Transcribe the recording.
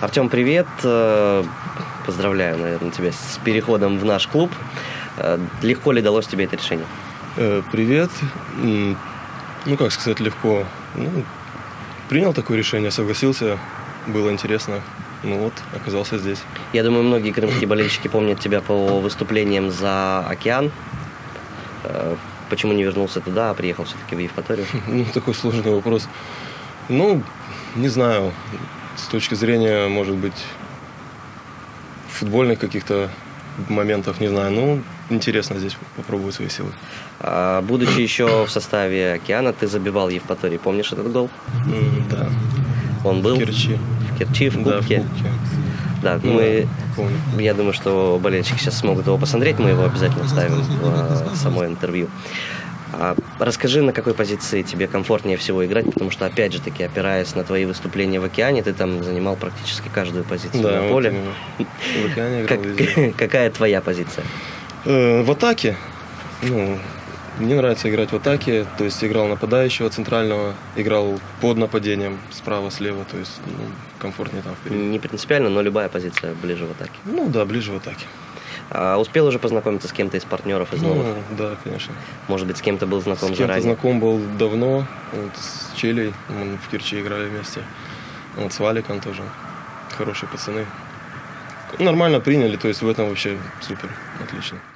Артем, привет. Поздравляю, наверное, тебя с переходом в наш клуб. Легко ли далось тебе это решение? Привет. Ну, как сказать, легко. Принял такое решение, согласился, было интересно. Ну вот, оказался здесь. Я думаю, многие крымские болельщики помнят тебя по выступлениям за «Океан». Почему не вернулся туда, а приехал все-таки в Евпаторию? Такой сложный вопрос. Не знаю. С точки зрения, может быть, футбольных каких-то моментов, не знаю. Интересно здесь попробовать свои силы. Будучи еще в составе «Океана», ты забивал Евпатории. Помнишь этот гол? Да. Он был? В Керчи. В Керчи, в Кубке? Да, в Кубке. Да, помню. Я думаю, что болельщики сейчас смогут его посмотреть. Мы его обязательно вставим в само интервью. Расскажи, на какой позиции тебе комфортнее всего играть, потому что, опять же таки, опираясь на твои выступления в «Океане», ты там занимал практически каждую позицию на поле. В «Океане» играл везде. Какая твоя позиция? В атаке. Мне нравится играть в атаке, то есть играл нападающего центрального, играл под нападением справа, слева, то есть комфортнее там впереди. Не принципиально, но любая позиция ближе в атаке. Да, ближе в атаке. Успел уже познакомиться с кем-то из партнеров из новых? Да, конечно. Может быть, с кем-то был знаком заранее? С кем-то знаком был давно, с Челей, мы в Керчи играли вместе. С Валиком тоже, хорошие пацаны. Нормально приняли, то есть в этом вообще супер, отлично.